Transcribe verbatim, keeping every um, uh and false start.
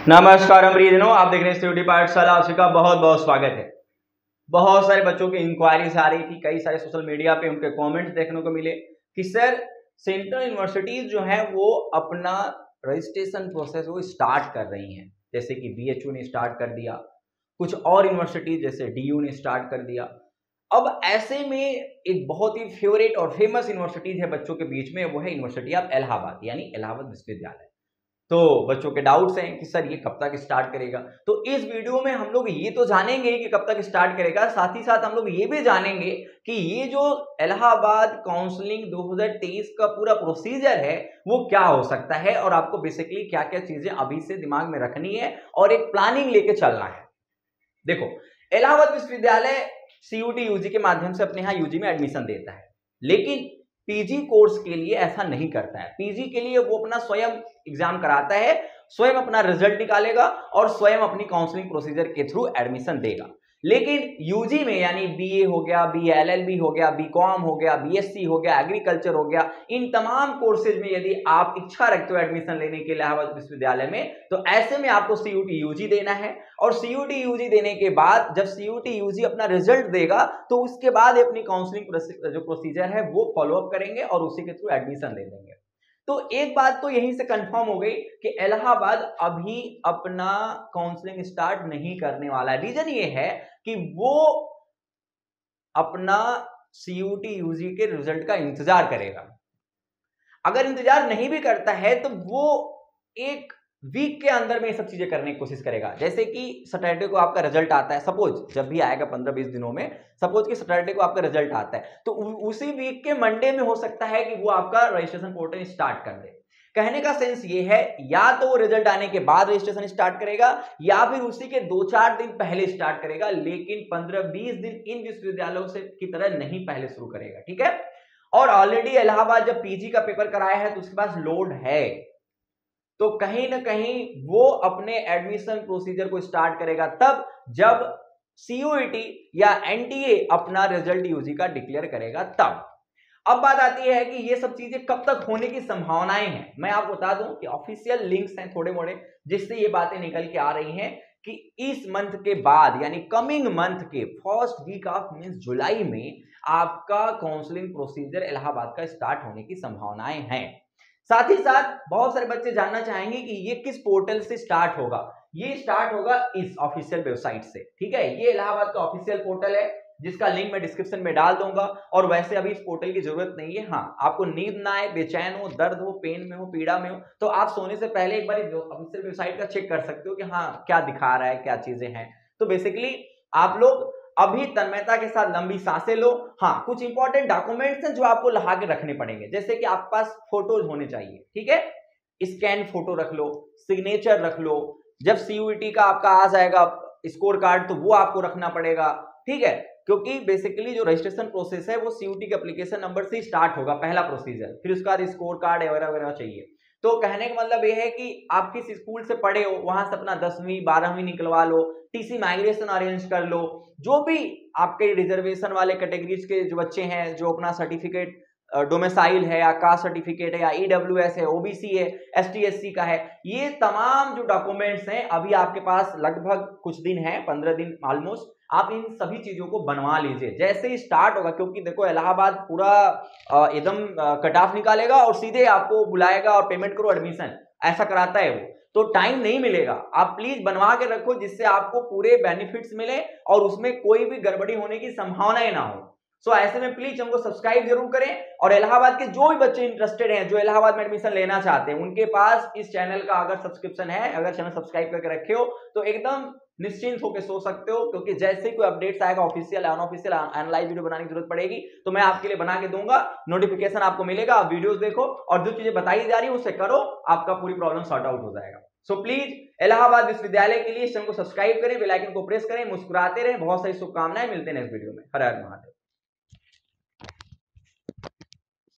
नमस्कार प्रियजनों, आप देख रहे हैं सीयूटी पाठशाला। आप सबका बहुत बहुत स्वागत है। बहुत सारे बच्चों की इंक्वायरीज आ रही थी, कई सारे सोशल मीडिया पे उनके कमेंट्स देखने को मिले कि सर सेंट्रल यूनिवर्सिटीज जो है वो अपना रजिस्ट्रेशन प्रोसेस वो स्टार्ट कर रही हैं, जैसे कि बीएचयू ने स्टार्ट कर दिया, कुछ और यूनिवर्सिटीज जैसे डीयू ने स्टार्ट कर दिया। अब ऐसे में एक बहुत ही फेवरेट और फेमस यूनिवर्सिटीज है बच्चों के बीच में, वो है यूनिवर्सिटी ऑफ इलाहाबाद यानी इलाहाबाद विश्वविद्यालय। तो बच्चों के डाउट्स हैं कि सर ये कब तक स्टार्ट करेगा। तो इस वीडियो में हम लोग ये तो जानेंगे कि कब तक स्टार्ट करेगा, साथ ही साथ हम लोग ये भी जानेंगे कि ये जो इलाहाबाद काउंसलिंग दो हज़ार तेईस का पूरा प्रोसीजर है वो क्या हो सकता है और आपको बेसिकली क्या क्या चीजें अभी से दिमाग में रखनी है और एक प्लानिंग लेके चलना है। देखो, इलाहाबाद विश्वविद्यालय सीयूटी यूजी के माध्यम से अपने यहाँ यूजी में एडमिशन देता है, लेकिन पीजी कोर्स के लिए ऐसा नहीं करता है। पीजी के लिए वो अपना स्वयं एग्जाम कराता है, स्वयं अपना रिजल्ट निकालेगा और स्वयं अपनी काउंसलिंग प्रोसीजर के थ्रू एडमिशन देगा। लेकिन यूजी में यानी बीए हो गया, बीएलएलबी हो गया, बीकॉम हो गया, बीएससी हो गया, एग्रीकल्चर हो गया, इन तमाम कोर्सेज में यदि आप इच्छा रखते हो एडमिशन लेने के इलाहाबाद विश्वविद्यालय में, तो ऐसे में आपको सीयूटी यूजी देना है। और सीयूटी यूजी देने के बाद जब सीयूटी यूजी अपना रिजल्ट देगा तो उसके बाद अपनी काउंसलिंग जो प्रोसीजर है वो फॉलो अप करेंगे और उसी के थ्रू एडमिशन दे देंगे। तो एक बात तो यहीं से कंफर्म हो गई कि इलाहाबाद अभी अपना काउंसलिंग स्टार्ट नहीं करने वाला। रीजन ये है कि वो अपना सीयूटी यूजी के रिजल्ट का इंतजार करेगा। अगर इंतजार नहीं भी करता है तो वो एक वीक के अंदर में ये सब चीजें करने की कोशिश करेगा। जैसे कि सैटरडे को आपका रिजल्ट आता है, सपोज जब भी आएगा पंद्रह बीस दिनों में, सपोज कि सैटरडे को आपका रिजल्ट आता है तो उसी वीक के मंडे में हो सकता है कि वो आपका रजिस्ट्रेशन पोर्टल स्टार्ट कर दे। कहने का सेंस ये है, या तो वो रिजल्ट आने के बाद रजिस्ट्रेशन स्टार्ट करेगा या फिर उसी के दो चार दिन पहले स्टार्ट करेगा, लेकिन पंद्रह बीस दिन इन विश्वविद्यालयों से की तरह नहीं पहले शुरू करेगा। ठीक है। और ऑलरेडी इलाहाबाद जब पीजी का पेपर कराया है तो उसके पास लोड है, तो कहीं ना कहीं वो अपने एडमिशन प्रोसीजर को स्टार्ट करेगा तब जब सीयूईटी या एनटीए अपना रिजल्ट यूजी का डिक्लेयर करेगा तब। अब बात आती है कि ये सब चीजें कब तक होने की संभावनाएं हैं। मैं आपको बता दूं कि ऑफिशियल लिंक्स हैं थोड़े मोड़े जिससे ये बातें निकल के आ रही हैं कि इस मंथ के बाद यानी कमिंग मंथ के first week of means July में आपका काउंसलिंग प्रोसीजर इलाहाबाद का स्टार्ट होने की संभावनाएं हैं। साथ ही साथ बहुत सारे बच्चे जानना चाहेंगे कि ये किस पोर्टल से स्टार्ट होगा। ये स्टार्ट होगा इस ऑफिशियल वेबसाइट से। ठीक है, ये इलाहाबाद का ऑफिशियल पोर्टल है जिसका लिंक मैं डिस्क्रिप्शन में डाल दूंगा। और वैसे अभी इस पोर्टल की जरूरत नहीं है। हाँ, आपको नींद ना आए, बेचैन हो, दर्द हो, पेन में हो, पीड़ा में हो, तो आप सोने से पहले एक बार ऑफिशियल वेबसाइट का चेक कर सकते हो कि हाँ क्या दिखा रहा है, क्या चीजें हैं। तो बेसिकली आप लोग अभी तन्मयता के साथ लंबी सांसें लो। हाँ, कुछ इंपॉर्टेंट डॉक्यूमेंट्स हैं जो आपको लगा के रखने पड़ेंगे, जैसे कि आपके पास फोटोज होने चाहिए। ठीक है, स्कैन फोटो रख लो, सिग्नेचर रख लो, जब सीयूईटी का आपका आ जाएगा स्कोर कार्ड तो वो आपको रखना पड़ेगा। ठीक है, क्योंकि बेसिकली जो रजिस्ट्रेशन प्रोसेस है वो सीयूईटी के एप्लीकेशन नंबर से स्टार्ट होगा, पहला प्रोसीजर, फिर उसके बाद स्कोर कार्ड वगैरह वगैरह चाहिए। तो कहने का मतलब यह है कि आप किस स्कूल से पढ़े हो वहां से अपना दसवीं बारहवीं निकलवा लो, टीसी माइग्रेशन अरेंज कर लो, जो भी आपके रिजर्वेशन वाले कैटेगरीज के जो बच्चे हैं जो अपना सर्टिफिकेट डोमिसाइल है या कास्ट सर्टिफिकेट है या ईडब्ल्यूएस है, ओबीसी है, एसटी एससी का है, ये तमाम जो डॉक्यूमेंट्स हैं अभी आपके पास लगभग कुछ दिन है, पंद्रह दिन ऑलमोस्ट, आप इन सभी चीजों को बनवा लीजिए जैसे ही स्टार्ट होगा। क्योंकि देखो इलाहाबाद पूरा एकदम कट ऑफ निकालेगा और सीधे आपको बुलाएगा और पेमेंट करो एडमिशन, ऐसा कराता है वो, तो टाइम नहीं मिलेगा। आप प्लीज बनवा के रखो जिससे आपको पूरे बेनिफिट्स मिले और उसमें कोई भी गड़बड़ी होने की संभावना ना हो। सो so, ऐसे में प्लीज हमको सब्सक्राइब जरूर करें। और इलाहाबाद के जो भी बच्चे इंटरेस्टेड हैं, जो इलाहाबाद में एडमिशन लेना चाहते हैं, उनके पास इस चैनल का अगर सब्सक्रिप्शन है, अगर चैनल सब्सक्राइब करके रखे हो तो एकदम निश्चिंत होकर सो सकते हो, क्योंकि जैसे ही कोई अपडेट्स आएगा ऑफिशियल अनऑफिशियल एनालाइज वीडियो बनाने की जरूरत पड़ेगी तो मैं आपके लिए बना के दूंगा, नोटिफिकेशन आपको मिलेगा, आप वीडियोस देखो और जो चीजें बताई जा रही है उसे करो, आपका पूरी प्रॉब्लम सॉर्ट आउट हो जाएगा। सो प्लीज इलाहाबाद विश्वविद्यालय के लिए इस चैनल को सब्सक्राइब करें, बेल आइकन को प्रेस करें, मुस्कुराते रहें। बहुत सारी शुभकामनाएं, मिलते हैं नेक्स्ट वीडियो में। हर हर महादेव।